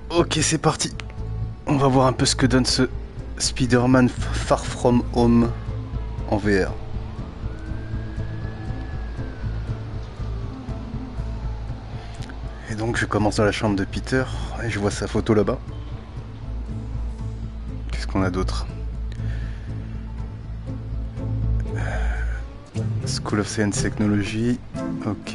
Ok, c'est parti. On va voir un peu ce que donne ce Spider-Man Far From Home en VR. Et donc je commence dans la chambre de Peter et je vois sa photo là-bas. Qu'est-ce qu'on a d'autre? School of Science Technology. Ok.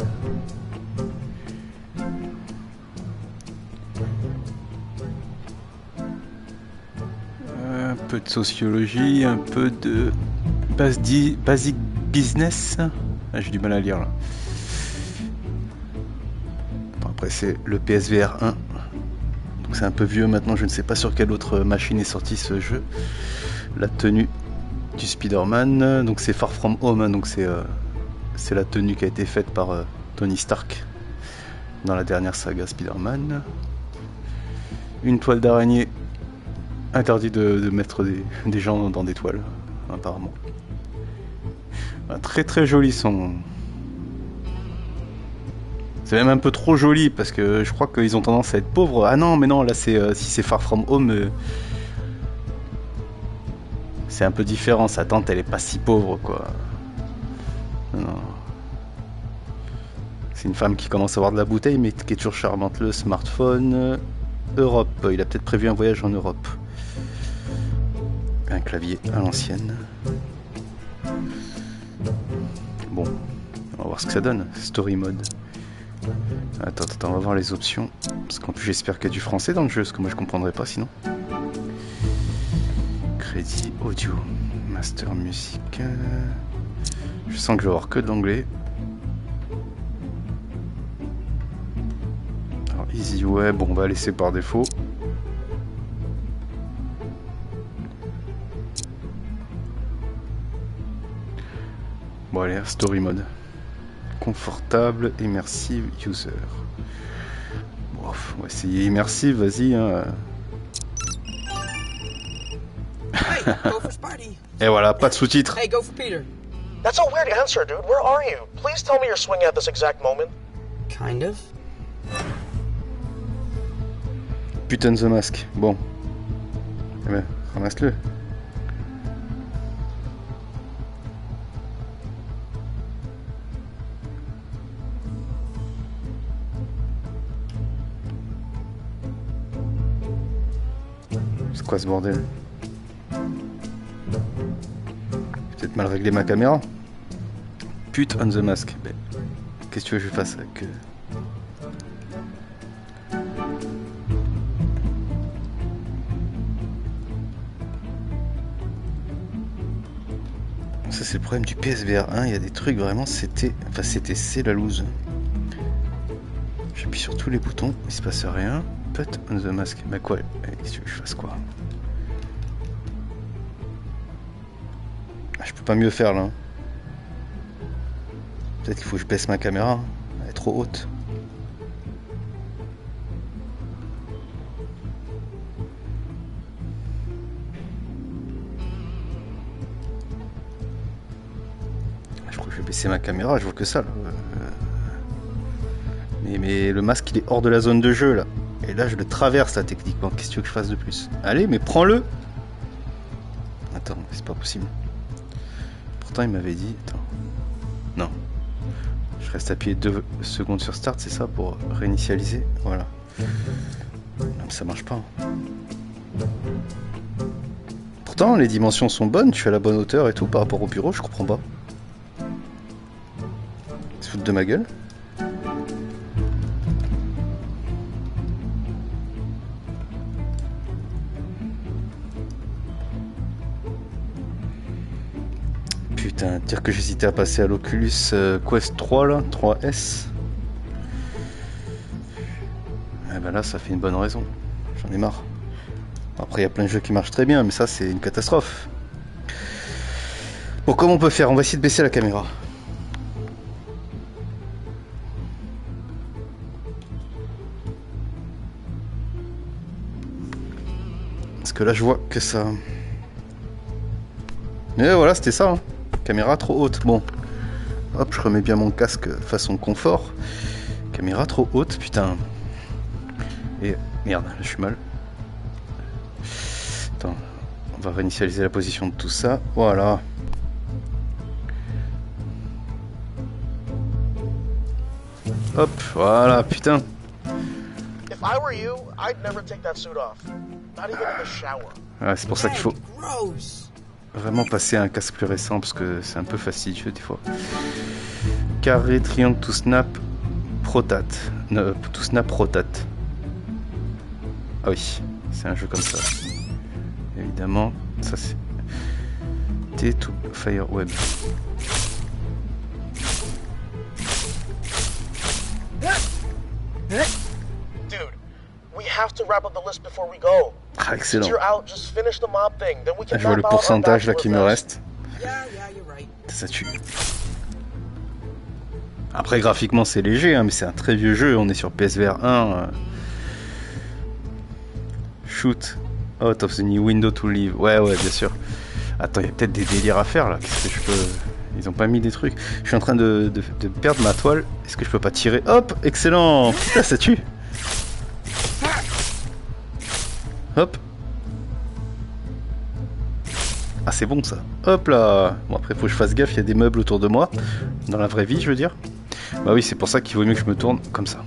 Un peu de sociologie, un peu de basic business. Ah, j'ai du mal à lire là. Après c'est le PSVR 1. Donc c'est un peu vieux maintenant, je ne sais pas sur quelle autre machine est sorti ce jeu. La tenue du Spider-Man, donc c'est Far From Home, hein, donc c'est la tenue qui a été faite par Tony Stark dans la dernière saga Spider-Man. Une toile d'araignée, interdit de mettre des gens dans des toiles, apparemment. Très très joli son. C'est même un peu trop joli parce que je crois qu'ils ont tendance à être pauvres. Ah non, mais non, là c'est si c'est Far From Home, c'est un peu différent. Sa tante, elle est pas si pauvre, quoi. Non. C'est une femme qui commence à avoir de la bouteille, mais qui est toujours charmante. Le smartphone, Europe. Il a peut-être prévu un voyage en Europe. Un clavier à l'ancienne. Bon, on va voir ce que ça donne. Story mode. Attends, on va voir les options. Parce qu'en plus, j'espère qu'il y a du français dans le jeu, parce que moi je comprendrais pas sinon. Crédit audio, master musique. Je sens que je vais avoir que de l'anglais. Alors, easy web, on va laisser par défaut. Bon, allez, story mode. Confortable, immersive, user. Bon, on va essayer immersive, vas-y. Hein. Et voilà, pas de sous-titres. Hey, go for Peter. That's a weird answer, dude. Where are you? Please tell me you're swinging at this exact moment. Kind of. Putain the Mask. Bon. Eh ben, ramasse-le. C'est quoi ce bordel? J'ai peut-être mal réglé ma caméra. Pute on the Mask. Ben, qu'est-ce que tu veux que je fasse avec... Ça c'est le problème du PSVR 1, il y a des trucs vraiment, c'est la loose. J'appuie sur tous les boutons, il se passe rien. Put on the mask, bah quoi, qu'est-ce que tu veux que je fasse quoi? Ah, je peux pas mieux faire là. Peut-être qu'il faut que je baisse ma caméra, elle est trop haute. Je crois que je vais baisser ma caméra, je vois que ça là. Mais le masque il est hors de la zone de jeu là. Et là je le traverse là techniquement. Qu'est-ce que tu veux que je fasse de plus? Allez, mais prends-le. Attends, c'est pas possible. Pourtant il m'avait dit... Attends. Non. Je reste appuyé 2 secondes sur start, c'est ça, pour réinitialiser. Voilà. Non, mais ça marche pas. Pourtant les dimensions sont bonnes, je suis à la bonne hauteur et tout par rapport au bureau, je comprends pas. Ils se foutent de ma gueule. Putain, dire que j'hésitais à passer à l'Oculus Quest 3 là, 3S. Et ben là ça fait une bonne raison. J'en ai marre. Après il y a plein de jeux qui marchent très bien, mais ça c'est une catastrophe. Bon, comment on peut faire? On va essayer de baisser la caméra. Parce que là je vois que ça... Et voilà, c'était ça. Hein. Caméra trop haute. Bon. Hop, je remets bien mon casque façon confort. Caméra trop haute, putain. Et merde, je suis mal. Attends, on va réinitialiser la position de tout ça. Voilà. Hop, voilà, putain. If I were you, I'd never take that suit off. Not even in the shower. Ouais, c'est pour ça qu'il faut vraiment passer à un casque plus récent parce que c'est un peu fastidieux des fois. Carré, triangle, to snap, rotate. No, to snap, rotate. Ah oui, c'est un jeu comme ça. Évidemment, ça c'est T to fire web. Dude, we have to wrap up the list before we go. Ah, excellent. Since you're out, just finish the mob thing. Then we can Je vois le map out our pourcentage là bachelor qui me fest. reste. Yeah, you're right. Ça tue. Après graphiquement c'est léger hein, mais c'est un très vieux jeu, on est sur PSVR 1. Shoot out of the new window to leave. Ouais bien sûr. Attends, il y a peut-être des délires à faire là. Qu'est-ce que je peux... Ils ont pas mis des trucs. Je suis en train de perdre ma toile. Est-ce que je peux pas tirer? Hop, excellent. Putain, ça tue. Hop. Ah c'est bon ça. Hop là. Bon après faut que je fasse gaffe, il y a des meubles autour de moi. Dans la vraie vie je veux dire. Bah oui c'est pour ça qu'il vaut mieux que je me tourne comme ça.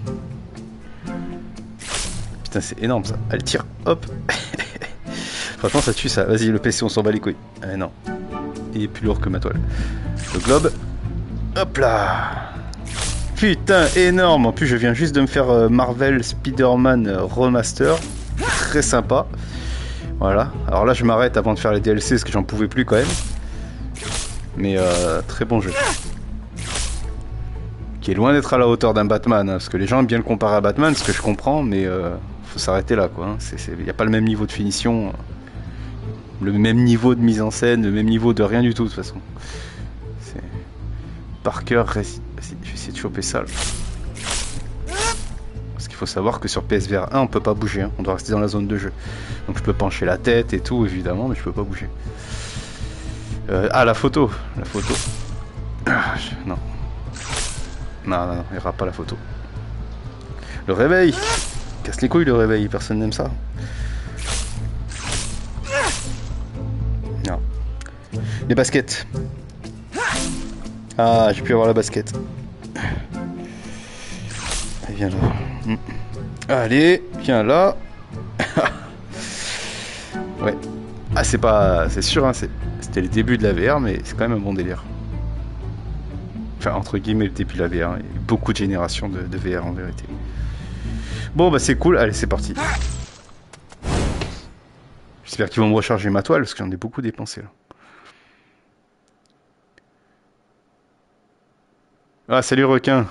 Putain c'est énorme ça. Elle tire. Hop. Franchement ça tue ça. Vas-y le PC on s'en bat les couilles. Ah non. Il est plus lourd que ma toile. Le globe. Hop là. Putain énorme. En plus je viens juste de me faire Marvel Spider-Man Remaster. Très sympa. Voilà, alors là je m'arrête avant de faire les DLC parce que j'en pouvais plus quand même. Mais très bon jeu. Qui est loin d'être à la hauteur d'un Batman, hein, parce que les gens aiment bien le comparer à Batman, ce que je comprends, mais faut s'arrêter là quoi. Il n'y a pas le même niveau de finition, le même niveau de mise en scène, le même niveau de rien du tout de toute façon. Parker, vas-y, je vais essayer de choper ça là. Parce qu'il faut savoir que sur PSVR 1 on peut pas bouger, hein. On doit rester dans la zone de jeu. Donc je peux pencher la tête et tout évidemment, mais je peux pas bouger. Ah la photo. Ah, non. Non, il n'y aura pas la photo. Le réveil. Casse les couilles le réveil, personne n'aime ça. Non. Les baskets. Ah j'ai pu avoir la basket. Viens là. Allez, viens là. Ouais. Ah c'est pas... C'est sûr, hein, c'était le début de la VR, mais c'est quand même un bon délire. Enfin, entre guillemets, le début de la VR. Il y a eu beaucoup de générations de VR en vérité. Bon, bah c'est cool. Allez, c'est parti. J'espère qu'ils vont me recharger ma toile, parce que j'en ai beaucoup dépensé là. Ah, salut requin.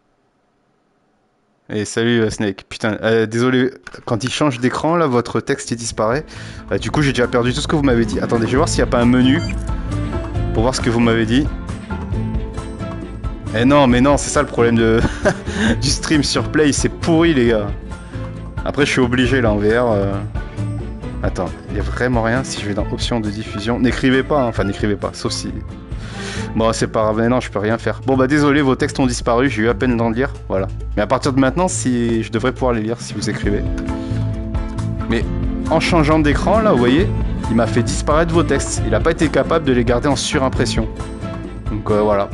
Et salut Snake, putain, désolé, quand il change d'écran, là, votre texte il disparaît. Du coup, j'ai déjà perdu tout ce que vous m'avez dit. Attendez, je vais voir s'il n'y a pas un menu pour voir ce que vous m'avez dit. Eh non, mais non, c'est ça le problème de du stream sur Play, c'est pourri les gars. Après, je suis obligé là en VR. Attends, il n'y a vraiment rien si je vais dans options de diffusion. N'écrivez pas, hein. Enfin n'écrivez pas, sauf si... Bon, c'est pas grave, mais non, je peux rien faire. Bon, bah désolé, vos textes ont disparu, j'ai eu à peine d'en lire, voilà. Mais à partir de maintenant, si je devrais pouvoir les lire si vous écrivez. Mais en changeant d'écran, là, vous voyez, il m'a fait disparaître vos textes. Il n'a pas été capable de les garder en surimpression. Donc voilà.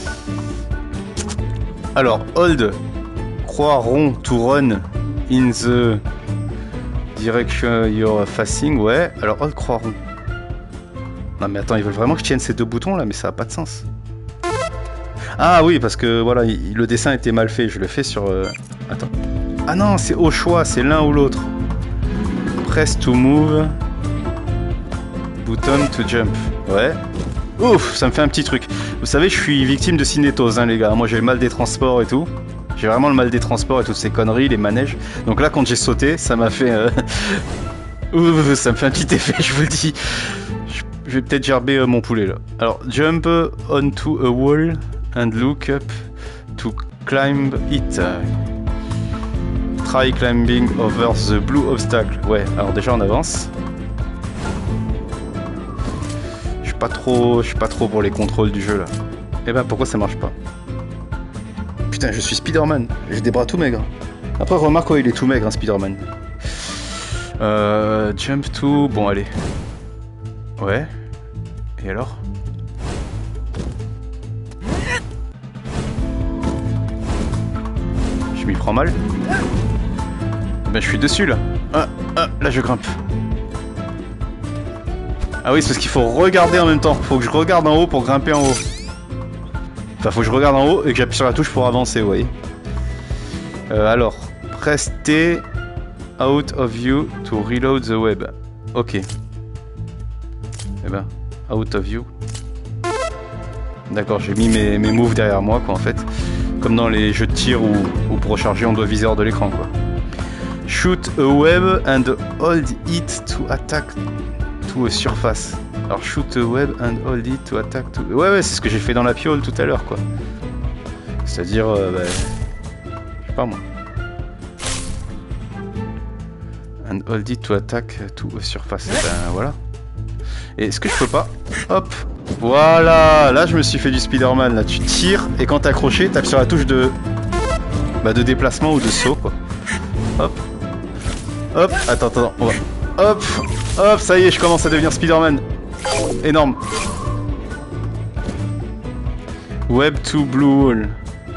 Alors, hold, croix rond to run in the direction you're facing, ouais. Alors, hold, croix rond. Non mais attends, ils veulent vraiment que je tienne ces deux boutons là, mais ça a pas de sens. Ah oui, parce que voilà, le dessin était mal fait, je le fais sur... Attends. Ah non, c'est au choix, c'est l'un ou l'autre. Press to move. Button to jump. Ouais. Ouf, ça me fait un petit truc. Vous savez, je suis victime de cinétose, hein les gars. Moi j'ai le mal des transports et tout. J'ai vraiment le mal des transports et toutes ces conneries, les manèges. Donc là, quand j'ai sauté, ça m'a fait... Ouf, ça me fait un petit effet, je vous le dis. Je vais peut-être gerber mon poulet là. Alors, jump onto a wall and look up to climb it. Try climbing over the blue obstacle. Ouais, alors déjà on avance. Je suis pas trop pour les contrôles du jeu là. Eh ben pourquoi ça marche pas? Putain, je suis Spider-Man, j'ai des bras tout maigres. Après, remarque, ouais, il est tout maigre, hein, Spider-Man. Jump to... Bon, allez. Ouais. Et alors? Je m'y prends mal. Ben, je suis dessus, là. Là, je grimpe. Ah oui, c'est parce qu'il faut regarder en même temps. Faut que je regarde en haut pour grimper en haut. Enfin, faut que je regarde en haut et que j'appuie sur la touche pour avancer, vous voyez. Alors, press T out of view to reload the web. Ok. Eh ben, out of view. D'accord, j'ai mis mes moves derrière moi, quoi, en fait. Comme dans les jeux de tir où pour recharger, on doit viser hors de l'écran, quoi. Shoot a web and hold it to attack to a surface. Alors, shoot a web and hold it to attack to... Ouais, c'est ce que j'ai fait dans la piole tout à l'heure, quoi. C'est-à-dire, je sais pas moi. And hold it to attack to a surface. Ben voilà. Et est-ce que je peux pas? Hop. Voilà. Là, je me suis fait du Spider-Man. Là, tu tires et quand t'es accroché, t'appuies sur la touche de déplacement ou de saut, quoi. Hop. Hop. Attends. On va... Hop. Hop. Ça y est, je commence à devenir Spider-Man. Énorme. Web to blue wall.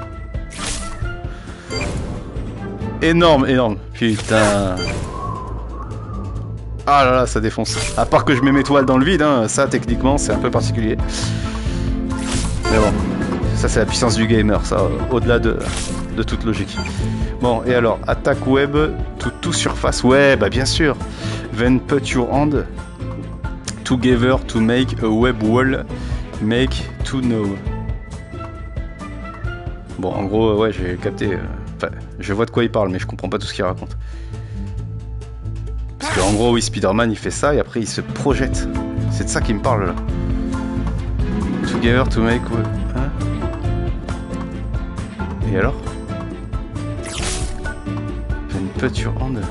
Énorme. Putain. Ah là là, ça défonce. À part que je mets mes toiles dans le vide, hein, ça techniquement c'est un peu particulier. Mais bon, ça c'est la puissance du gamer, ça, au-delà de toute logique. Bon, et alors, attaque web to surface. Ouais, bah bien sûr. Then put your hand together to make a web wall. Make to know. Bon, en gros, ouais, j'ai capté. Enfin, je vois de quoi il parle, mais je comprends pas tout ce qu'il raconte. Parce qu'en gros, oui, Spider-Man, il fait ça et après, il se projette. C'est de ça qu'il me parle, là. Together to make... Hein? Et alors? Une petite hand.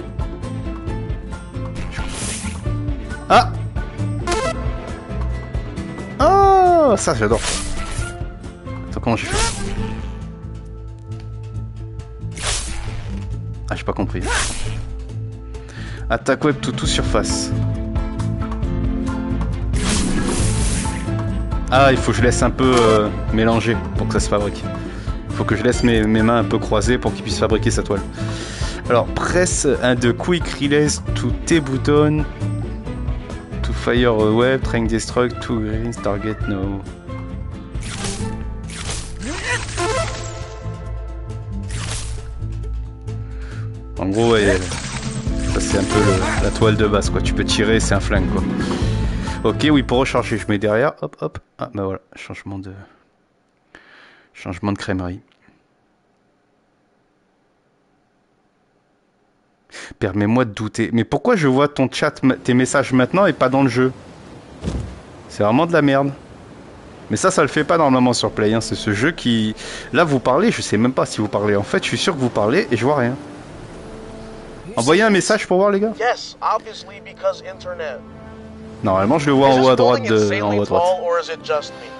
Ah! Oh! Ça, j'adore. Attends, comment j'ai fait? Ah, j'ai pas compris. Attaque web to surface. Ah, il faut que je laisse un peu mélanger pour que ça se fabrique. Il faut que je laisse mes mains un peu croisées pour qu'il puisse fabriquer sa toile. Alors, press un de quick release to T-button to fire a web, trying destruct to green target no. En gros, ouais, ça c'est un peu la toile de base, quoi. Tu peux tirer, c'est un flingue, quoi. Ok, oui, pour recharger, je mets derrière. Hop. Ah, bah voilà, changement de crèmerie. Permets-moi de douter. Mais pourquoi je vois ton chat, tes messages maintenant et pas dans le jeu? C'est vraiment de la merde. Mais ça le fait pas normalement sur Play, hein. C'est ce jeu qui... Là, vous parlez, je sais même pas si vous parlez. En fait, je suis sûr que vous parlez et je vois rien. Envoyez un message pour voir, les gars. Yes, obviously because internet. Normalement, je le vois en haut à droite en haut à droite. Or is it just me?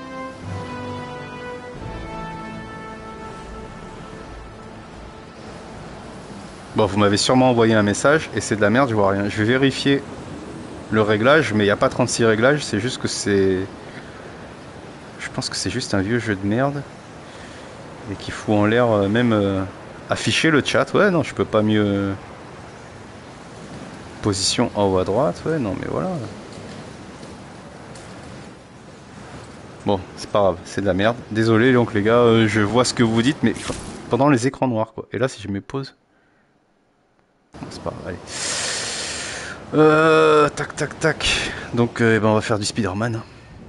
Bon, vous m'avez sûrement envoyé un message et c'est de la merde, je vois rien. Je vais vérifier le réglage, mais il n'y a pas 36 réglages, c'est juste que c'est... Je pense que c'est juste un vieux jeu de merde. Et qui fout en l'air même afficher le chat. Ouais, non, je peux pas mieux... Position en haut à droite, ouais, non, mais voilà. Bon, c'est pas grave, c'est de la merde. Désolé, donc les gars, je vois ce que vous dites, mais pendant les écrans noirs, quoi. Et là, si je mets pause... Bon, c'est pas grave, allez. Tac. Donc, ben, on va faire du Spider-Man.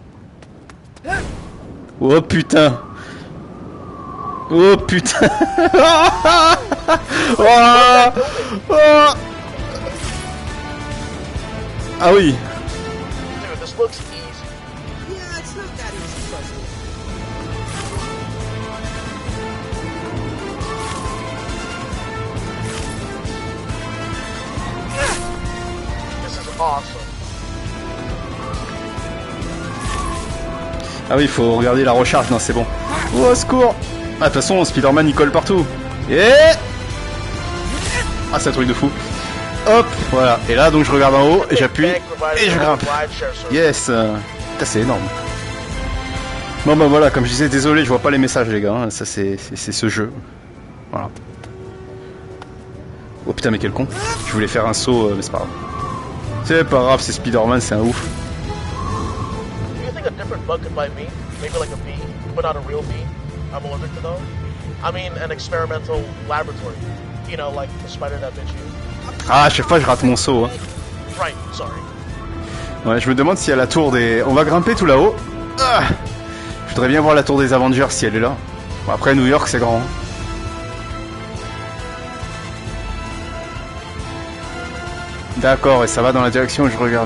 Oh putain! Oh putain! Ah oui! Dude, this looks easy. Yeah, it's not that easy, trust me. This is awesome. Ah oui, il faut regarder la recharge, non c'est bon. Oh, secours! Ah, de toute façon, Spider-Man il colle partout. Et... Ah, c'est un truc de fou. Hop, voilà. Et là, donc je regarde en haut, et j'appuie, et je grimpe. Yes. Putain, c'est énorme. Bon bah voilà, comme je disais, désolé, je vois pas les messages les gars, hein. Ça c'est ce jeu. Voilà. Oh putain mais quel con. Je voulais faire un saut, mais c'est pas grave. C'est pas grave, c'est Spider-Man, c'est un ouf. Do you think a different bug could bite me? Maybe like a bee, but not a real bee? I'm allergic to those. I mean, an experimental laboratory. You know, like the spider that bit you. Ah, à chaque fois je rate mon saut. Hein. Right, sorry. Ouais, je me demande si à la tour des... On va grimper tout là-haut. Ah, je voudrais bien voir la tour des Avengers si elle est là. Bon, après New York c'est grand. Hein. D'accord, et ça va dans la direction où je regarde.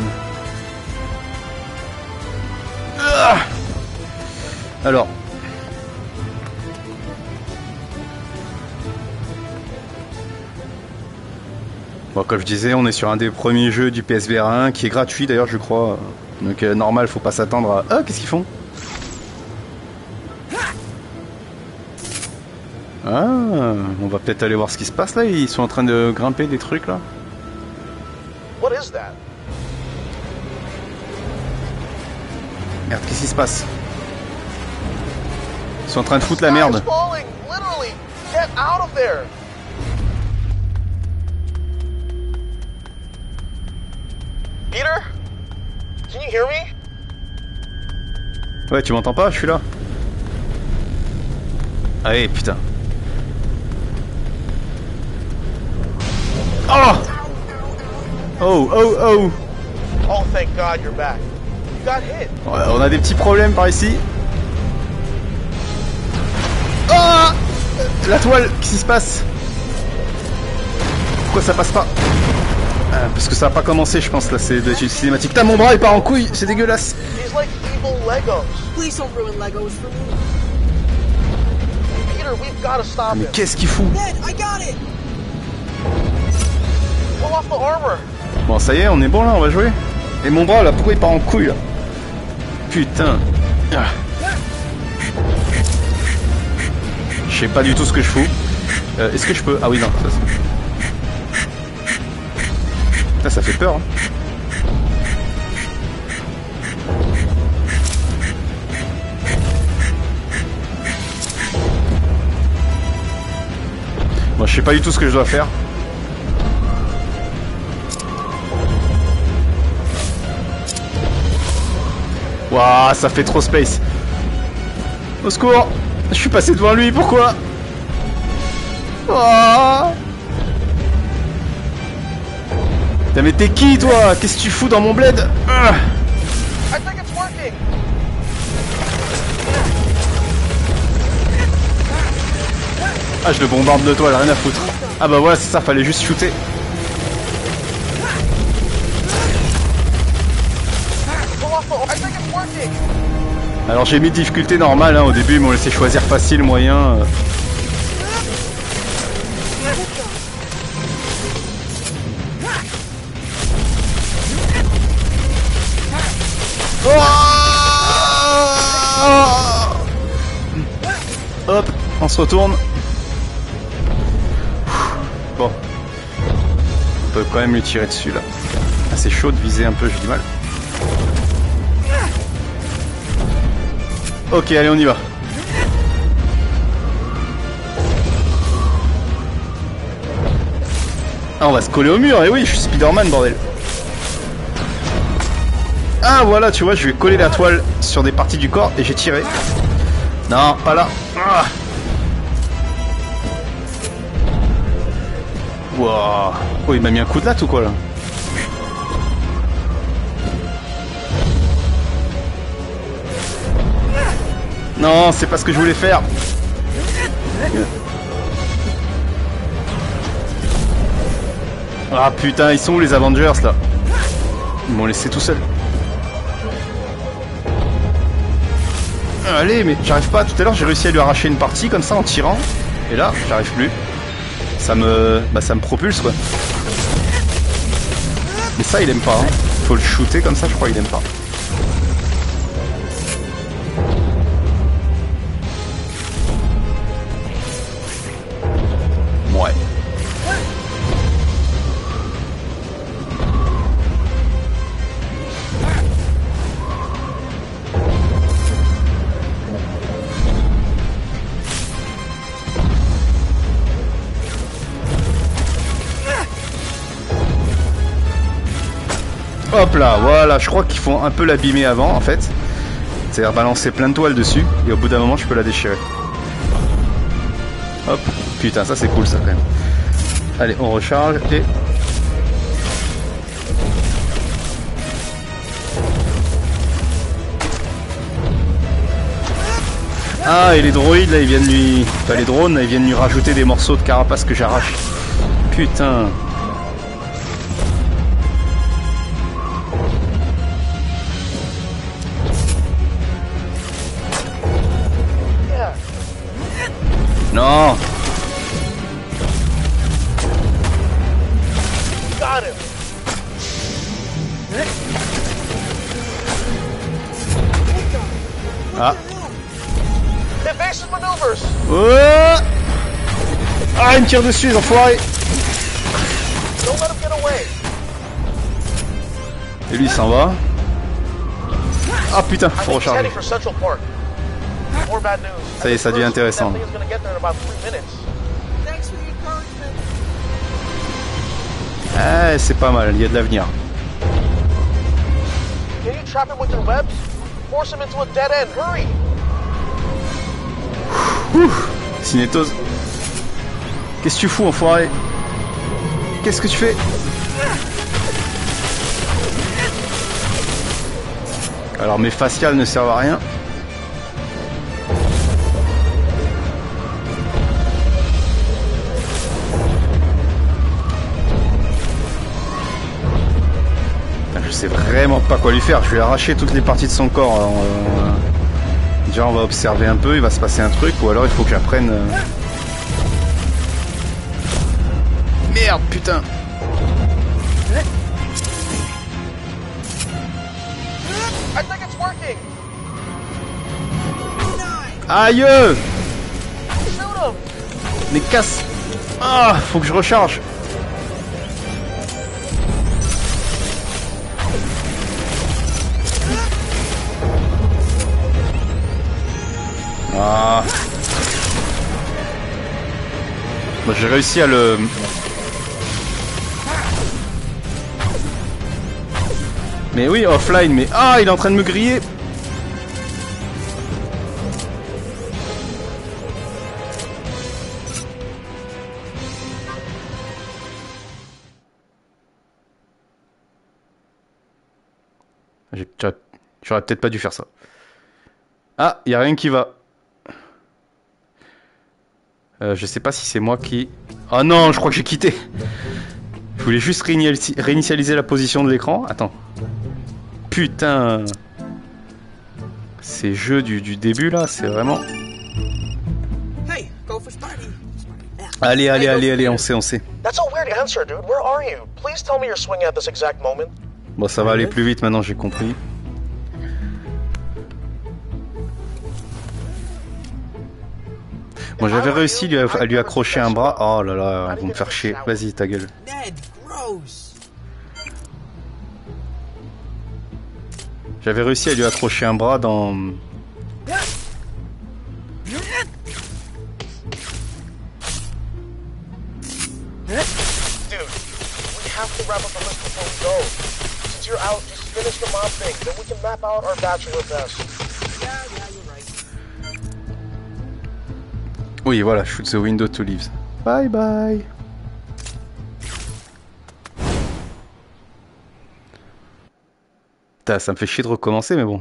Ah, alors. Bon, comme je disais, on est sur un des premiers jeux du PSVR 1 qui est gratuit d'ailleurs, je crois. Donc normal, faut pas s'attendre à... Ah, qu'est-ce qu'ils font? Ah, on va peut-être aller voir ce qui se passe là. Ils sont en train de grimper des trucs là. What is that? Merde, qu'est-ce qui se passe? Ils sont en train de foutre la merde. Sky's falling, literally. Get out of there. Peter? Can you hear me? Ouais, tu m'entends pas? Je suis là. Allez, putain. Oh! Oh, oh, oh! Oh, thank God you're back. You got hit. Ouais, on a des petits problèmes par ici. Oh! La toile, qu'est-ce qui se passe? Pourquoi ça passe pas? Parce que ça a pas commencé, je pense, là, c'est de une cinématique. Putain, mon bras il part en couille, c'est dégueulasse. He's like evil Legos. Please don't ruin Legos for me. Peter, we've got to stop Mais him. qu'est-ce qu'il fout? Ned, I got it! Pull off the armor. Bon, ça y est, on est bon là, on va jouer. Et mon bras là, pourquoi il part en couille là? Putain. Ah. Je sais pas du tout ce que je fous. Est-ce que je peux... Ah oui, non, ça c'est... Putain, ça fait peur. Hein. Bon, je sais pas du tout ce que je dois faire. Waouh, ça fait trop space. Au secours. Je suis passé devant lui, pourquoi? Oh. Putain, mais t'es qui toi? Qu'est-ce que tu fous dans mon bled? Ah. I think it's working. Ah, je le bombarde de toi, rien à foutre. Ah bah voilà, c'est ça, fallait juste shooter. Pull off the I think it's working. Alors j'ai mis difficulté normale, hein. Au début ils m'ont laissé choisir facile, moyen. Hop, on se retourne. Bon. On peut quand même lui tirer dessus là. Ah, c'est chaud de viser un peu, j'ai du mal. Ok, allez, on y va. Ah, on va se coller au mur, et oui, je suis Spider-Man, bordel. Ah, voilà, tu vois, je vais coller la toile sur des parties du corps et j'ai tiré. Non, pas là. Ah. Wow. Oh, il m'a mis un coup de latte ou quoi là? Non, c'est pas ce que je voulais faire. Ah putain, ils sont où les Avengers là? Ils m'ont laissé tout seul. Allez, mais j'arrive pas. Tout à l'heure, j'ai réussi à lui arracher une partie comme ça en tirant. Et là, j'arrive plus. Ça me propulse quoi. Mais ça, il aime pas. Hein. Faut le shooter comme ça, je crois, il aime pas. Ouais. Hop là, voilà, je crois qu'il faut un peu l'abîmer avant en fait. C'est-à-dire balancer plein de toiles dessus et au bout d'un moment je peux la déchirer. Hop, putain ça c'est cool ça quand même. Allez, on recharge et... Ah, et les droïdes là ils viennent lui... Enfin les drones là, ils viennent lui rajouter des morceaux de carapace que j'arrache. Putain. Non. Got him. Ah. Evasive maneuvers. Oh ah, il me tire dessus les enfoirés. Don't let him get away. Et lui il s'en va. Ah putain, I faut think he's recharger. heading for Central Park. More bad news. Ça y est, ça devient intéressant. That thing is gonna get there in about 3 minutes. Thanks for the encouragement. Ah, c'est pas mal, il y a de l'avenir. Can you trap him with your webs? Force him into a dead end. Hurry. Ouh, Cinétose. Qu'est-ce que tu fous, enfoiré? Qu'est-ce que tu fais? Alors mes faciales ne servent à rien. Je sais vraiment pas quoi lui faire. Je vais arracher toutes les parties de son corps. Déjà on va observer un peu, il va se passer un truc, ou alors il faut que j'apprenne... Merde, putain. I think it's working. Aïe! Shoot him. Mais casse! Ah, faut que je recharge. Ah. Bon, j'ai réussi à le... Mais oui, offline, mais... Ah, il est en train de me griller. J'aurais peut-être pas dû faire ça. Ah, il y a rien qui va. Je sais pas si c'est moi qui... Oh non, je crois que j'ai quitté. Je voulais juste réinitialiser la position de l'écran. Attends. Putain. Ces jeux du début là, c'est vraiment... Hey, go for Spidey. Allez, allez, allez, allez, on sait. That's a weird answer, dude. Where are you? Please tell me you're swinging at this exact moment. Bon, ça va aller plus vite maintenant, j'ai compris. Bon, j'avais réussi à lui accrocher un bras. Oh là là, ils vont me faire chier. Vas-y, ta gueule. Ned, gross. J'avais réussi à lui accrocher un bras dans... Dude, we have to wrap up the list before we go. Since you're out, just finish the mob thing, then we can map out our bachelor best. Yeah, you're right. Oui, voilà, shoot the window to leave. Bye bye. Putain, ça me fait chier de recommencer, mais bon.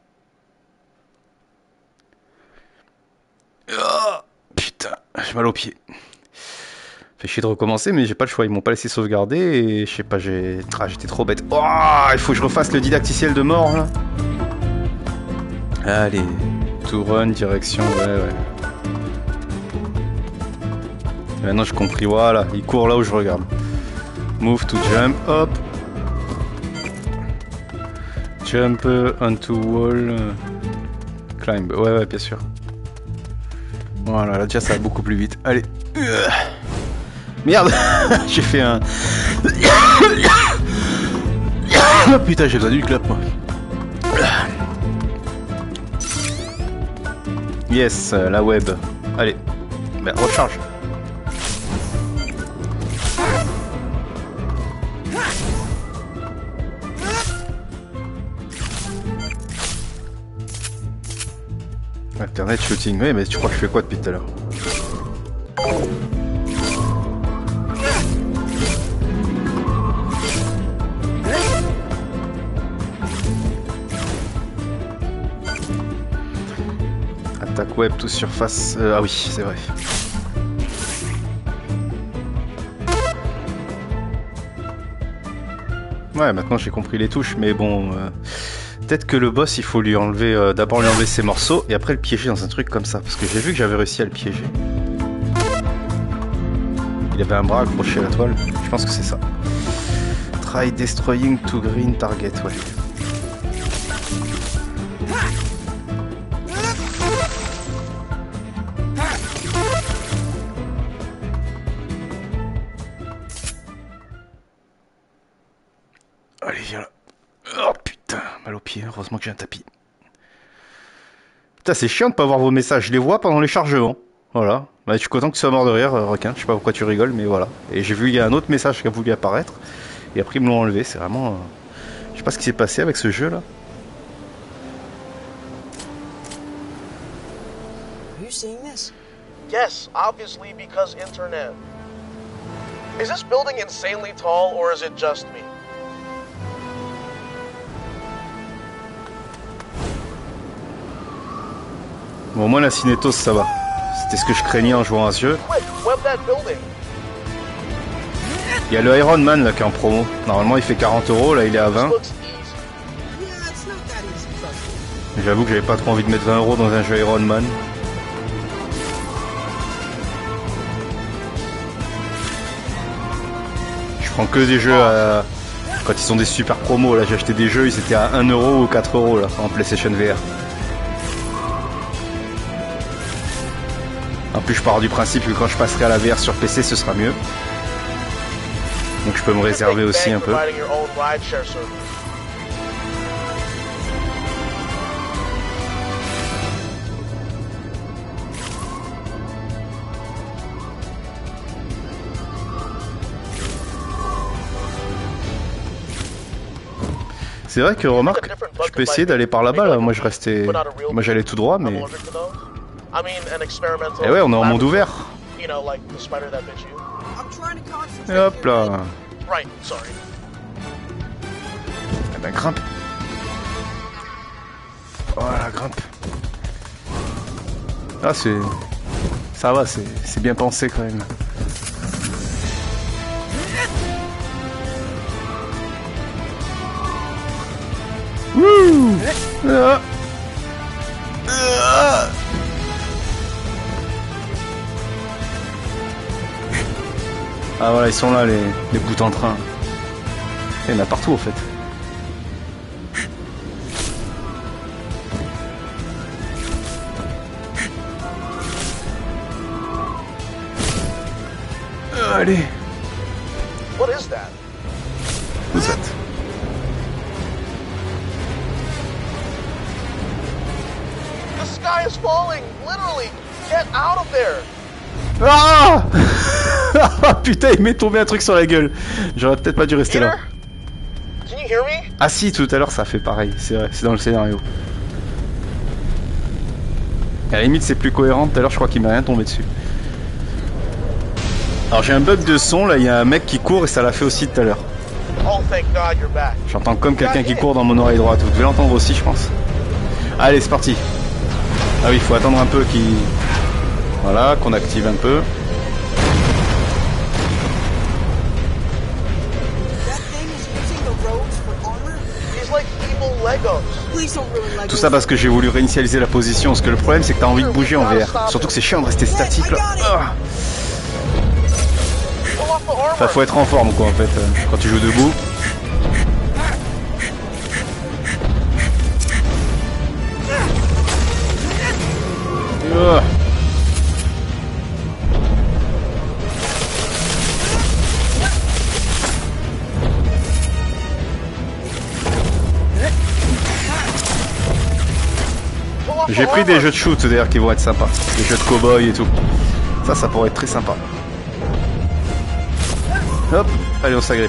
Oh, putain, j'ai mal aux pieds. Fait chier de recommencer, mais j'ai pas le choix. Ils m'ont pas laissé sauvegarder et je sais pas, j'étais trop bête. Oh, il faut que je refasse le didacticiel de mort là. Allez, to run, direction, ouais. Maintenant j'ai compris, voilà, il court là où je regarde. Move to jump, hop. Jump onto wall. Climb, ouais, bien sûr. Voilà, là déjà ça va beaucoup plus vite. Allez. Merde. J'ai fait un... Oh putain, j'ai besoin d'une clope moi. Yes, la web. Allez. Ben, recharge. Alternate shooting, oui, mais tu crois que je fais quoi depuis tout à l'heure? Attaque web, tout surface. Ah oui, c'est vrai. Ouais, maintenant j'ai compris les touches, mais bon... peut-être que le boss, il faut lui enlever... d'abord lui enlever ses morceaux, et après le piéger dans un truc comme ça. Parce que j'ai vu que j'avais réussi à le piéger. Il avait un bras accroché à la toile. Je pense que c'est ça. Try destroying two green target, ouais. Allez, viens là. Oh putain, mal au pied, heureusement que j'ai un tapis. Putain, c'est chiant de pas voir vos messages, je les vois pendant les chargements. Voilà. Bah, je suis content que tu sois mort de rire, requin. Je sais pas pourquoi tu rigoles, mais voilà. Et j'ai vu, il y a un autre message qui a voulu apparaître. Et après, ils me l'ont enlevé. C'est vraiment... Je sais pas ce qui s'est passé avec ce jeu là. Are you seeing this? Yes, obviously because internet. Is this building insanely tall or is it just me? Bon, au moins la cinétose, ça va. C'était ce que je craignais en jouant à ce jeu. Quick, web that building. Il y a le Iron Man là qui est en promo. Normalement, il fait 40 €, là il est à 20. This looks easy. Yeah, it's not that easy, trust me. J'avoue que j'avais pas trop envie de mettre 20 € dans un jeu Iron Man. Je prends que des jeux à... Quand ils sont des super promos, là j'ai acheté des jeux, ils étaient à 1 € ou 4 € là, en PlayStation VR. En plus je pars du principe que quand je passerai à la VR sur PC ce sera mieux. Donc je peux me réserver aussi un peu. Providing your own rideshare service. C'est vrai que remarque, je peux essayer d'aller par là-bas là. Moi je restais, moi j'allais tout droit mais. Eh ouais, on est en monde ouvert. You know, like the spider that bit you. I'm trying to concentrate. Et hop là. Right, sorry. Eh ben grimpe. Voilà, grimpe. Ah c'est... Ça va, c'est bien pensé quand même. Wouh ah. Ah. Ah voilà, ils sont là les bouts en train. Il y en a partout en fait. Allez. What is that? Who's that? The sky is falling, literally. Get out of there. Ah putain, il m'est tombé un truc sur la gueule. J'aurais peut-être pas dû rester là. Can you hear me? Ah si, tout à l'heure ça a fait pareil, c'est vrai, c'est dans le scénario. À la limite c'est plus cohérent, tout à l'heure je crois qu'il m'est rien tombé dessus. Alors j'ai un bug de son, là il y a un mec qui court et ça l'a fait aussi tout à l'heure. Oh, thank God you're back. J'entends comme quelqu'un qui court dans mon oreille droite, vous devez l'entendre aussi je pense. Allez c'est parti. Ah oui, il faut attendre un peu qu'il... Voilà, qu'on active un peu. That thing is using the roads for armor? He's like evil Legos. Please don't ruin Legos. Tout ça parce que j'ai voulu réinitialiser la position, parce que le problème c'est que t'as envie de bouger en VR. Surtout que c'est chiant de rester statique là. Ah. Pull off the armor. Enfin faut être en forme quoi en fait, quand tu joues debout. Ah. J'ai pris des jeux de shoot d'ailleurs qui vont être sympas. Des jeux de cow-boy et tout. Ça pourrait être très sympa. Hop, allez on s'agrippe.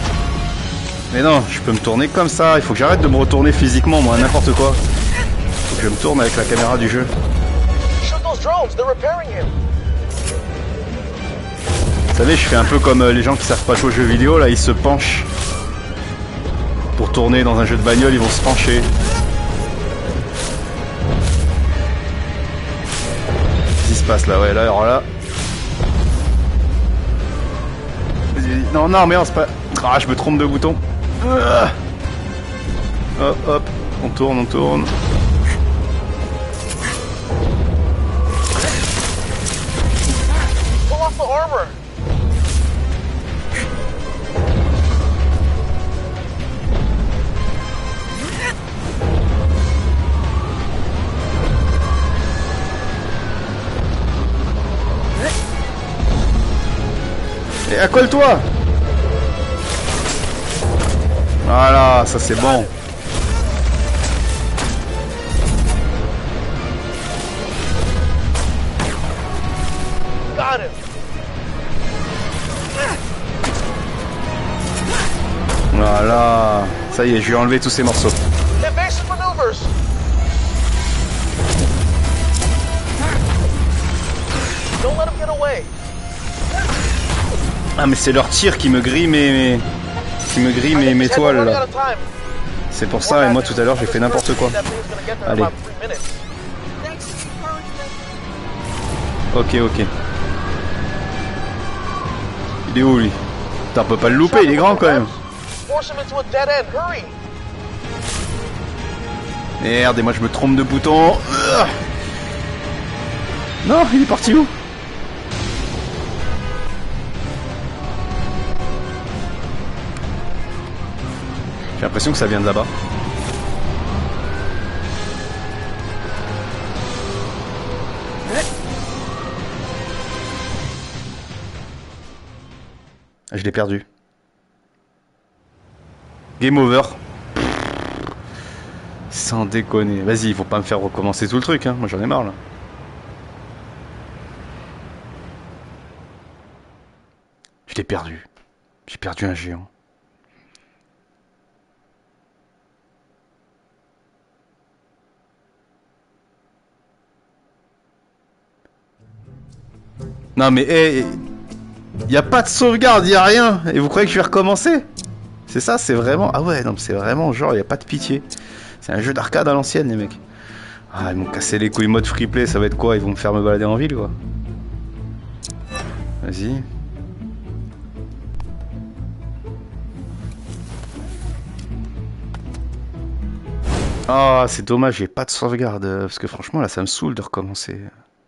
Mais non, je peux me tourner comme ça. Il faut que j'arrête de me retourner physiquement moi, n'importe quoi. Je me tourne avec la caméra du jeu. Shoot those drones, they're repairing him. Vous savez, je fais un peu comme les gens qui savent pas jouer aux jeux vidéo, là, ils se penchent. Pour tourner dans un jeu de bagnole, ils vont se pencher. Qu'est-ce qui se passe là? Ouais, là, alors là. Non, non, mais non, c'est pas. Ah, je me trompe de bouton. Hop, hop, on tourne, on tourne. Pull off the armor. Et accole-toi! Voilà, ça c'est bon. Got him. Voilà, ça y est, je lui ai enlevé tous ces morceaux. Evasive maneuvers. Don't let him get away. Ah mais c'est leur tir qui me grille mes toiles là. C'est pour ça, et moi tout à l'heure j'ai fait n'importe quoi. Allez. Ok, ok. Il est où lui? Putain, on peut pas le louper, il est grand quand même. Merde, et moi je me trompe de bouton. Non, il est parti où? J'ai l'impression que ça vient de là-bas. Ah, je l'ai perdu. Game over. Sans déconner. Vas-y, il faut pas me faire recommencer tout le truc, hein. Moi j'en ai marre là. Je l'ai perdu. J'ai perdu un géant. Non mais hey, y a pas de sauvegarde, y a rien. Et vous croyez que je vais recommencer? C'est ça, c'est vraiment... Ah ouais, non c'est vraiment genre, y a pas de pitié. C'est un jeu d'arcade à l'ancienne les mecs. Ah, ils m'ont cassé les couilles mode freeplay, ça va être quoi? Ils vont me faire me balader en ville quoi. Vas-y. Ah, c'est dommage, j'ai pas de sauvegarde. Parce que franchement là ça me saoule de recommencer.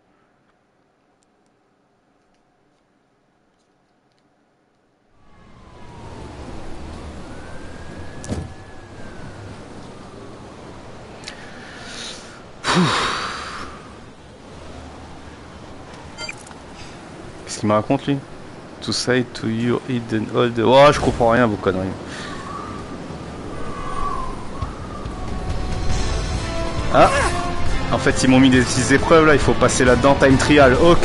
Qu'est-ce qu'il me raconte lui? To say to your hidden old... Oh, je comprends rien vos conneries. Ah! En fait ils m'ont mis des petites épreuves là, il faut passer là-dedans, time trial, ok.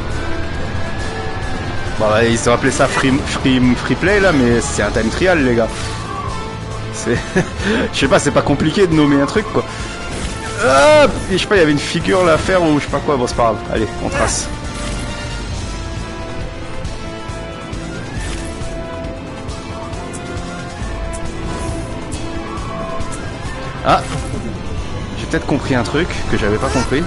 Bon bah, ils ont appelé ça free play là, mais c'est un time trial les gars. C'est... je sais pas, c'est pas compliqué de nommer un truc quoi. Ah, je sais pas, il y avait une figure là à faire ou je sais pas quoi, bon c'est pas grave, allez, on trace. Ah, j'ai peut-être compris un truc que j'avais pas compris.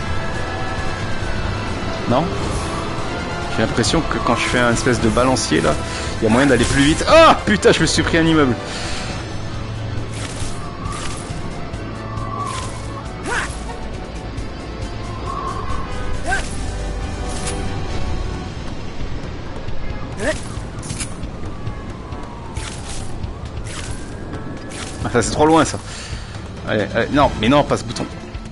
Non? J'ai l'impression que quand je fais un espèce de balancier là, il y a moyen d'aller plus vite. Ah putain, je me suis pris un immeuble. Ah, ça c'est trop loin ça. Allez, allez, non, mais non, pas ce bouton.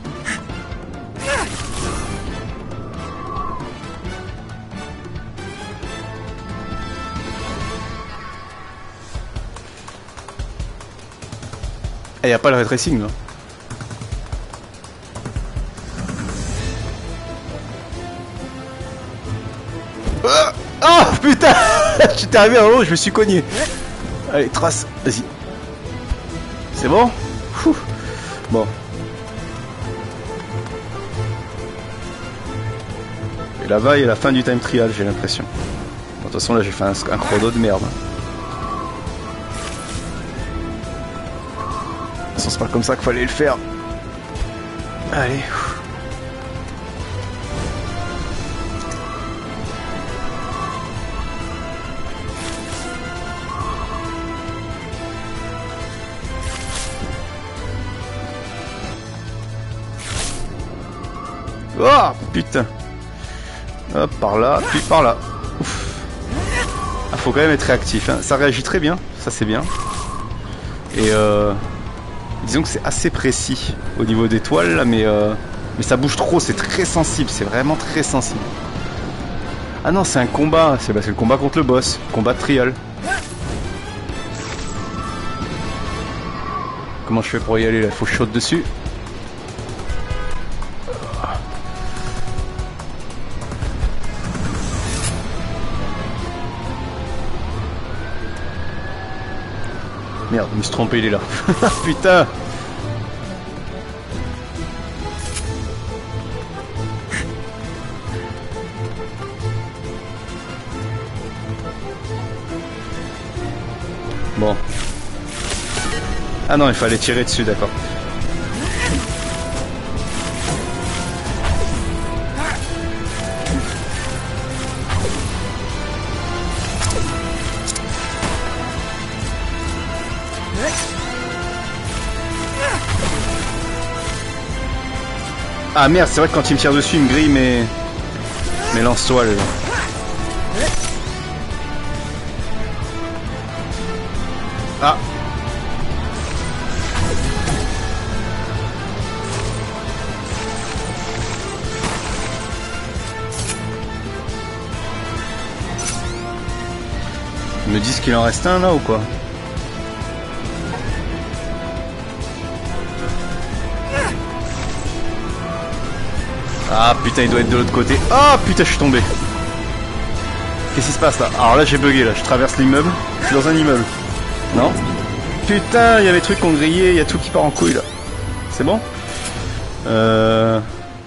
Et y a pas le ray tracing là. Ah oh, putain. J'étais arrivé en haut, je me suis cogné. Allez, trace, vas-y. C'est bon? Ouh. Bon. Et là-bas, il y a la fin du time trial, j'ai l'impression. Bon, de toute façon, là, j'ai fait un chrono de merde. De toute façon, c'est pas comme ça qu'il fallait le faire. Allez. Oh putain. Hop, par là, puis par là. Ouf. Ah, faut quand même être réactif, hein. Ça réagit très bien, ça c'est bien. Et disons que c'est assez précis au niveau des toiles là, mais ça bouge trop, c'est très sensible, c'est vraiment très sensible. Ah non, c'est un combat, c'est le combat contre le boss, combat de trial. Comment je fais pour y aller là? Il faut que je saute dessus. Merde, je me suis trompé, il est là. Putain. Bon. Ah non, il fallait tirer dessus, d'accord. Ah merde, c'est vrai que quand il me tire dessus, il me grille mes lance-toiles. Ah. Ils me disent qu'il en reste un là ou quoi? Ah putain, il doit être de l'autre côté. Ah putain, je suis tombé. Qu'est-ce qui se passe là? Alors là, j'ai bugué là. Je traverse l'immeuble. Je suis dans un immeuble. Non? Putain, il y a les trucs qu'on grillait. Il y a tout qui part en couille là. C'est bon? Ah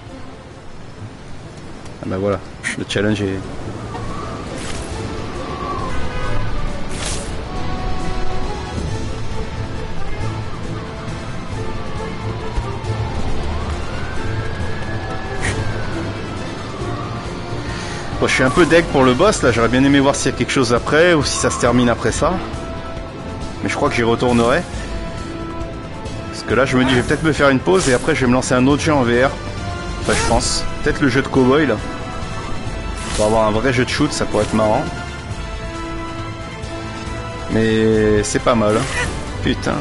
bah voilà. Le challenge est... Bon, je suis un peu deg pour le boss là, j'aurais bien aimé voir s'il y a quelque chose après ou si ça se termine après ça. Mais je crois que j'y retournerai. Parce que là je me dis je vais peut-être me faire une pause et après je vais me lancer un autre jeu en VR. Enfin je pense. Peut-être le jeu de cowboy là. Pour avoir un vrai jeu de shoot, ça pourrait être marrant. Mais c'est pas mal. Putain.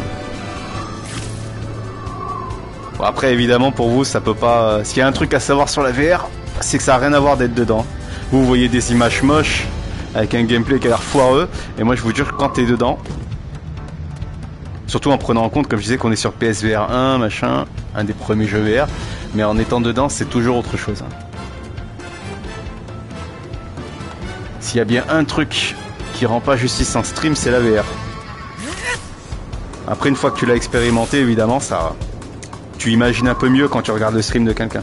Bon après évidemment pour vous ça peut pas... S'il y a un truc à savoir sur la VR, c'est que ça n'a rien à voir d'être dedans. Vous voyez des images moches avec un gameplay qui a l'air foireux et moi je vous jure que quand t'es dedans, surtout en prenant en compte comme je disais qu'on est sur PSVR 1 machin, un des premiers jeux VR, mais en étant dedans c'est toujours autre chose. S'il y a bien un truc qui rend pas justice en stream, c'est la VR. Après une fois que tu l'as expérimenté évidemment ça, tu imagines un peu mieux quand tu regardes le stream de quelqu'un.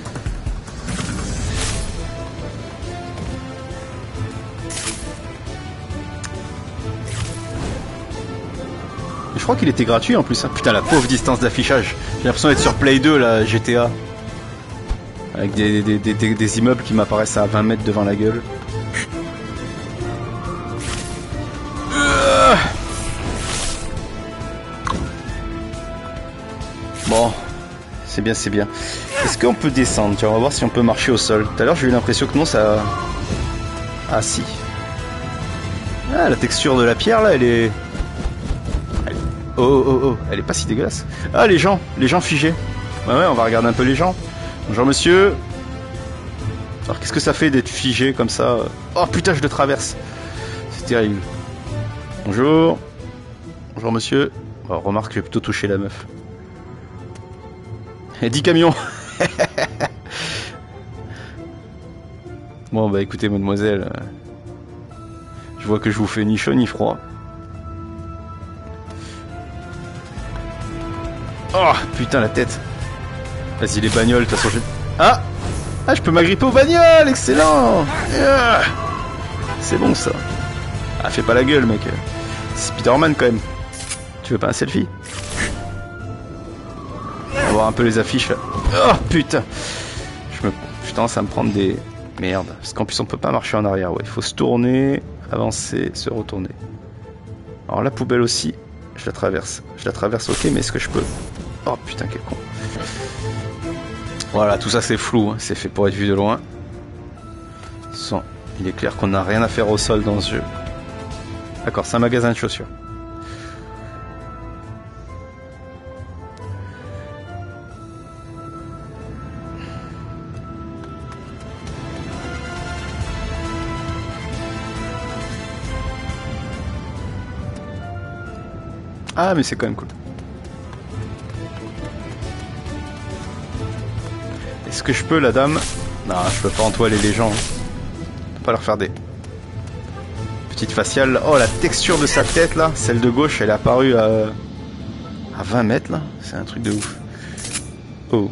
Je crois qu'il était gratuit en plus. Hein. Putain, la pauvre distance d'affichage. J'ai l'impression d'être sur Play 2, là, GTA. Avec des immeubles qui m'apparaissent à 20 mètres devant la gueule. Bon. C'est bien, c'est bien. Est-ce qu'on peut descendre? Tiens, on va voir si on peut marcher au sol. Tout à l'heure, j'ai eu l'impression que non, ça... Ah, si. Ah, la texture de la pierre, là, elle est... Oh, elle est pas si dégueulasse. Ah, les gens figés. Ouais, on va regarder un peu les gens. Bonjour monsieur. Alors qu'est-ce que ça fait d'être figé comme ça? Oh putain, je le traverse. C'est terrible. Bonjour. Bonjour monsieur. Oh, remarque, j'ai plutôt touché la meuf. Et 10 camions. Bon bah écoutez mademoiselle. Je vois que je vous fais ni chaud ni froid. Oh putain la tête. Vas-y les bagnoles, de toute façon je... Ah. Ah, je peux m'agripper aux bagnoles, excellent. C'est bon ça. Ah, fais pas la gueule, mec. C'est Spider-Man quand même. Tu veux pas un selfie? On va voir un peu les affiches là. Oh putain. Je tendance à me prendre des... Merde. Parce qu'en plus on peut pas marcher en arrière. Ouais, il faut se tourner, avancer, se retourner. Alors la poubelle aussi, je la traverse. Je la traverse, ok, mais est-ce que je peux... Oh putain, quel con. Voilà, tout ça c'est flou, hein. C'est fait pour être vu de loin. Sans... Il est clair qu'on n'a rien à faire au sol dans ce jeu. D'accord, c'est un magasin de chaussures. Ah, mais c'est quand même cool. Est-ce que je peux, la dame? Non, je peux pas entoiler les gens. Je peux pas leur faire des... Petite faciale. Oh, la texture de sa tête, là. Celle de gauche, elle est apparue à 20 mètres, là. C'est un truc de ouf. Oh.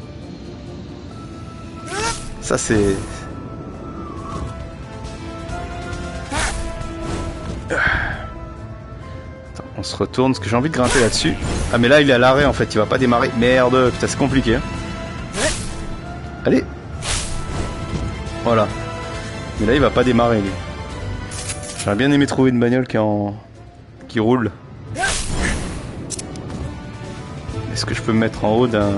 Ça, c'est... On se retourne, parce que j'ai envie de grimper là-dessus. Ah mais là il est à l'arrêt en fait, il va pas démarrer. Merde, putain c'est compliqué. Hein. Allez. Voilà. Mais là il va pas démarrer lui. J'aurais bien aimé trouver une bagnole qui roule. Est-ce que je peux me mettre en haut d'un...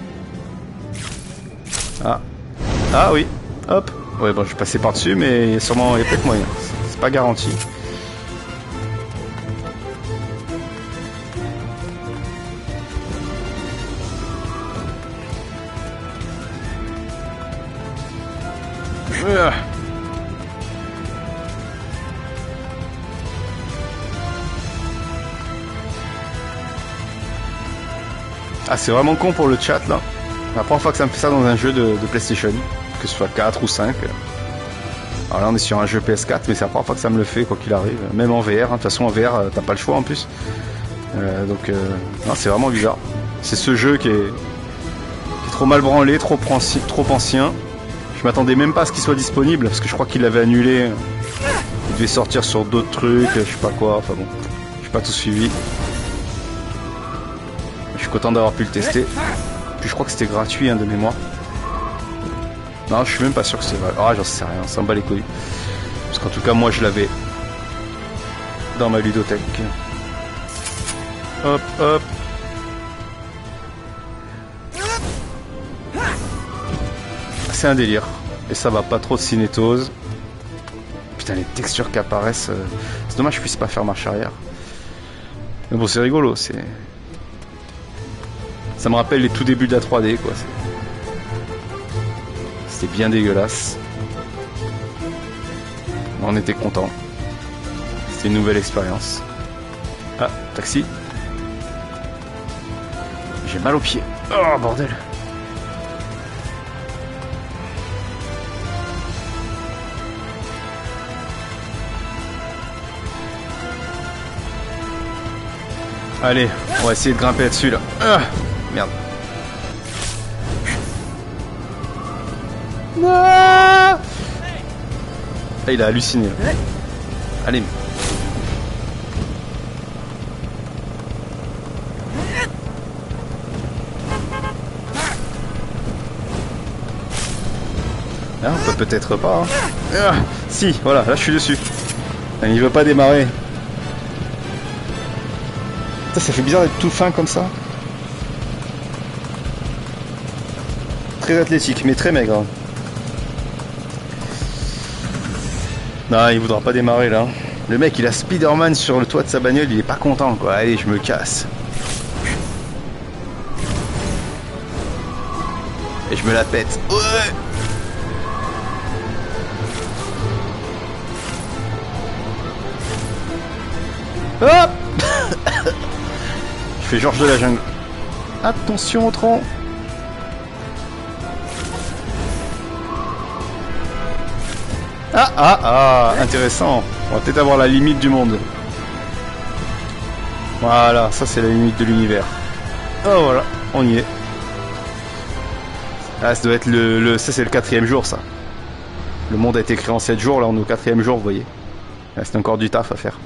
Ah. Ah oui. Hop. Ouais bon je vais passer par dessus mais il y a peut-être moyen. C'est pas garanti. Ah c'est vraiment con pour le chat là. La première fois que ça me fait ça dans un jeu de PlayStation, que ce soit 4 ou 5. Alors là on est sur un jeu PS4 mais c'est la première fois que ça me le fait quoi qu'il arrive. Même en VR, hein. De toute façon en VR t'as pas le choix en plus. Non c'est vraiment bizarre. C'est ce jeu qui est trop mal branlé, trop ancien. Je m'attendais même pas à ce qu'il soit disponible parce que je crois qu'il l'avait annulé. Il devait sortir sur d'autres trucs, je sais pas quoi, enfin bon. J'ai pas tout suivi. Je suis content d'avoir pu le tester. Puis je crois que c'était gratuit hein, de mémoire. Non, je suis même pas sûr que c'est vrai. Ah, j'en sais rien, ça me bat les couilles. Parce qu'en tout cas, moi je l'avais dans ma ludothèque. Hop, hop. C'est un délire. Et ça va pas trop de cinétose. Putain, les textures qui apparaissent. C'est dommage que je puisse pas faire marche arrière. Mais bon, c'est rigolo. Ça me rappelle les tout débuts de la 3D, quoi. C'était bien dégueulasse. On était contents. C'était une nouvelle expérience. Ah, taxi. J'ai mal aux pieds. Oh, bordel. Allez, on va essayer de grimper là-dessus là. Ah, merde. Ah, il a halluciné là. Allez. Là, on peut peut-être pas. Hein. Ah, si, voilà, là je suis dessus. Il veut pas démarrer. Ça fait bizarre d'être tout fin comme ça. Très athlétique, mais très maigre. Non, il voudra pas démarrer là. Le mec, il a Spider-Man sur le toit de sa bagnole, il est pas content quoi. Allez, je me casse. Et je me la pète. Ouais. Hop. Je fais Georges de la jungle. Attention au tronc. Ah, intéressant. On va peut-être avoir la limite du monde. Voilà, ça c'est la limite de l'univers. Oh voilà, on y est. Ah, ça doit être ça c'est le 4e jour, ça. Le monde a été créé en 7 jours, là on est au 4e jour, vous voyez. Là, c'est encore du taf à faire.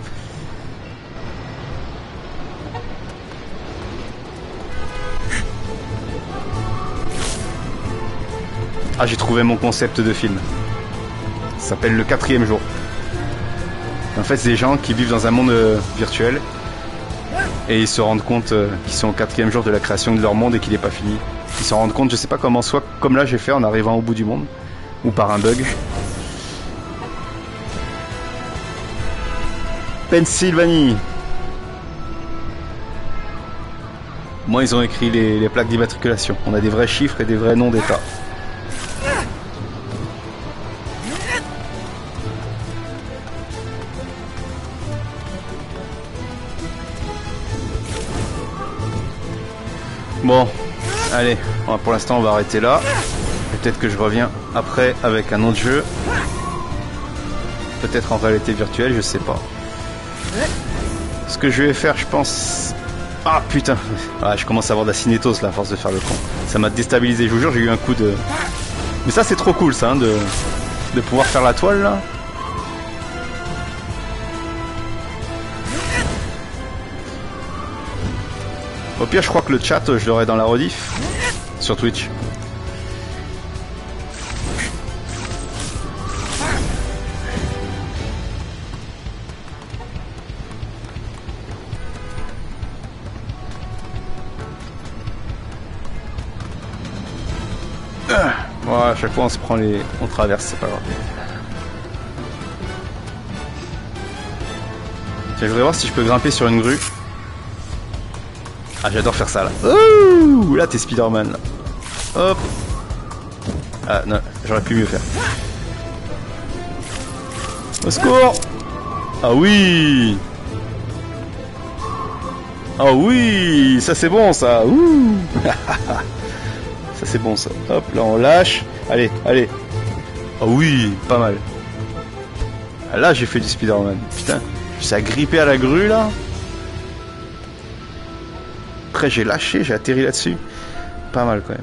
Ah, j'ai trouvé mon concept de film. Ça s'appelle le 4e jour. En fait, c'est des gens qui vivent dans un monde virtuel et ils se rendent compte qu'ils sont au 4e jour de la création de leur monde et qu'il n'est pas fini. Ils se rendent compte, je sais pas comment, soit comme là j'ai fait en arrivant au bout du monde, ou par un bug. Pennsylvanie. Moi, ils ont écrit les plaques d'immatriculation. On a des vrais chiffres et des vrais noms d'état. Bon, allez, pour l'instant on va arrêter là. Peut-être que je reviens après avec un autre jeu. Peut-être en réalité virtuelle, je sais pas. Ce que je vais faire, je pense... Ah putain, ah, je commence à avoir de la cinétose là à force de faire le con. Ça m'a déstabilisé, je vous jure, j'ai eu un coup de... Mais ça c'est trop cool ça, hein, de pouvoir faire la toile là. Au pire, je crois que le chat, je l'aurai dans la rediff sur Twitch. Voilà, à chaque fois on se prend on traverse, c'est pas grave. Tiens, je voudrais voir si je peux grimper sur une grue. Ah, j'adore faire ça là. Ouh, là t'es Spider-Man là. Hop. Ah non, j'aurais pu mieux faire. Au secours. Ah oui. Ah oui, ça c'est bon ça. Ouh. Ça c'est bon ça. Hop, là on lâche. Allez, allez. Ah oui, pas mal. Ah, là j'ai fait du Spider-Man. Putain, ça a grippé à la grue là. Après j'ai lâché, j'ai atterri là-dessus. Pas mal quand même.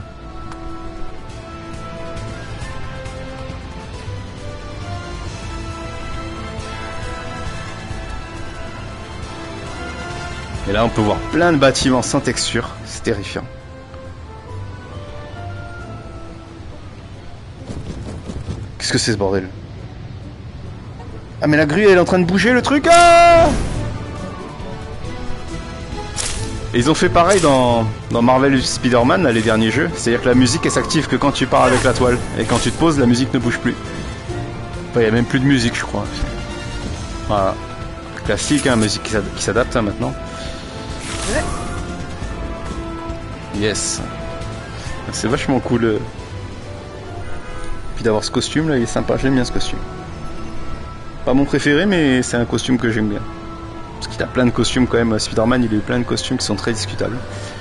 Et là on peut voir plein de bâtiments sans texture. C'est terrifiant. Qu'est-ce que c'est ce bordel? Ah mais la grue elle est en train de bouger le truc. Ah! Et ils ont fait pareil dans Marvel Spider-Man, les derniers jeux. C'est-à-dire que la musique elle s'active que quand tu pars avec la toile. Et quand tu te poses, la musique ne bouge plus. Enfin, il n'y a même plus de musique, je crois. Voilà. Classique, hein, musique qui s'adapte hein, maintenant. Yes. C'est vachement cool. Puis d'avoir ce costume là, il est sympa. J'aime bien ce costume. Pas mon préféré, mais c'est un costume que j'aime bien. Parce qu'il a plein de costumes quand même, Spider-Man il a eu plein de costumes qui sont très discutables.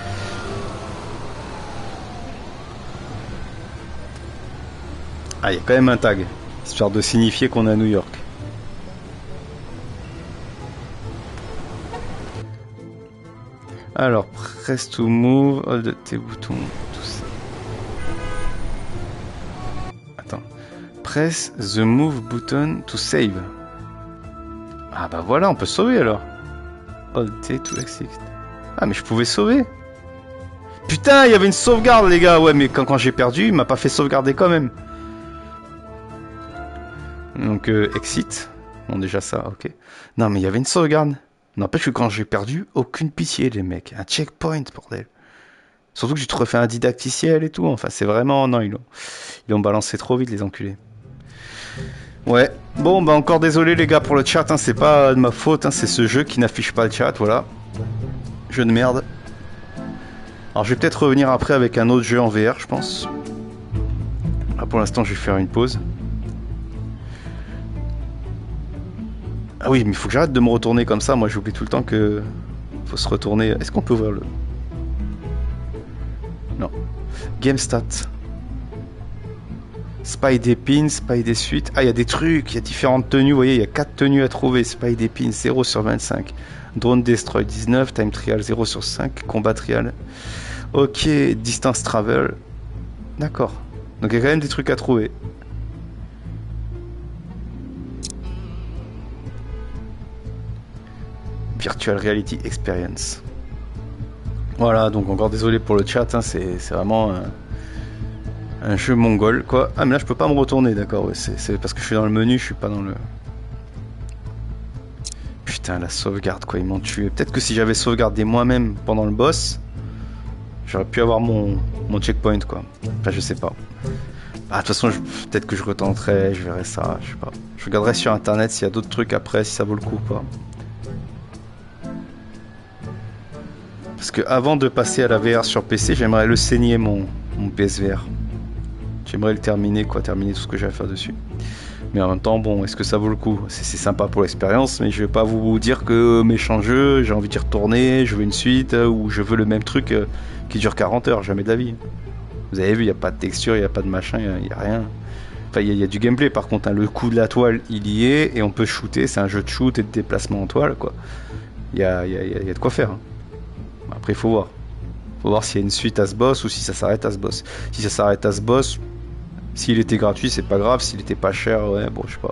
Ah, il y a quand même un tag, histoire de signifier qu'on est à New York. Alors, press to move, hold tes boutons, tout ça. Attends. Press the move button to save. Ah bah voilà, on peut sauver alors. Hold T to exit. Ah mais je pouvais sauver. Putain, il y avait une sauvegarde les gars. Ouais mais quand j'ai perdu, il m'a pas fait sauvegarder quand même. Donc exit. Bon déjà ça, ok. Non mais il y avait une sauvegarde. N'empêche que quand j'ai perdu, aucune pitié les mecs. Un checkpoint bordel. Surtout que j'ai refait un didacticiel et tout. Enfin c'est vraiment... Non, ils ont balancé trop vite les enculés. Ouais, bon bah encore désolé les gars pour le chat, hein, c'est pas de ma faute, hein, c'est ce jeu qui n'affiche pas le chat, voilà. Jeu de merde. Alors je vais peut-être revenir après avec un autre jeu en VR je pense. Ah, pour l'instant je vais faire une pause. Ah oui mais il faut que j'arrête de me retourner comme ça, moi j'oublie tout le temps que... Faut se retourner, est-ce qu'on peut ouvrir le... Non. Game stat. Spy des pins, spy des suites. Ah, il y a des trucs, il y a différentes tenues. Vous voyez, il y a 4 tenues à trouver. Spy des pins, 0 sur 25. Drone destroy, 19. Time trial, 0 sur 5. Combat trial. Ok, distance travel. D'accord. Donc il y a quand même des trucs à trouver. Virtual Reality Experience. Voilà, donc encore désolé pour le chat, hein, c'est vraiment un jeu mongol, quoi. Ah mais là je peux pas me retourner, d'accord, ouais, c'est parce que je suis dans le menu, je suis pas dans le... Putain, la sauvegarde, quoi, ils m'ont tué. Peut-être que si j'avais sauvegardé moi-même pendant le boss, j'aurais pu avoir mon checkpoint, quoi. Enfin, je sais pas. Ah, de toute façon, peut-être que je retenterai, je verrai ça, je sais pas. Je regarderai sur internet s'il y a d'autres trucs après, si ça vaut le coup ou pas. Parce que avant de passer à la VR sur PC, j'aimerais le saigner mon PSVR. J'aimerais le terminer, quoi, terminer tout ce que j'ai à faire dessus. Mais en même temps, bon, est-ce que ça vaut le coup? C'est sympa pour l'expérience, mais je vais pas vous dire que méchant jeu, j'ai envie d'y retourner, je veux une suite, ou je veux le même truc qui dure 40 heures, jamais de la vie. Vous avez vu, il n'y a pas de texture, il n'y a pas de machin, il n'y a rien. Enfin, il y a du gameplay, par contre, hein, le coup de la toile, il y est, et on peut shooter, c'est un jeu de shoot et de déplacement en toile, quoi. Il y a de quoi faire. Hein. Après, il faut voir. Faut voir s'il y a une suite à ce boss ou si ça s'arrête à ce boss. Si ça s'arrête à ce boss, s'il était gratuit, c'est pas grave. S'il était pas cher, ouais, bon, je sais pas.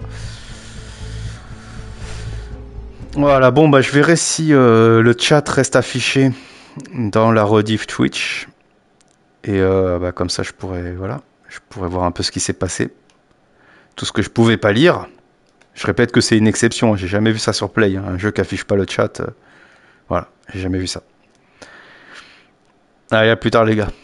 Voilà, bon, bah, je verrai si le chat reste affiché dans la rediff Twitch. Et bah, comme ça, je pourrais voir un peu ce qui s'est passé. Tout ce que je pouvais pas lire. Je répète que c'est une exception. J'ai jamais vu ça sur Play. Hein. Un jeu qui affiche pas le chat. Voilà, j'ai jamais vu ça. Allez, à plus tard, les gars.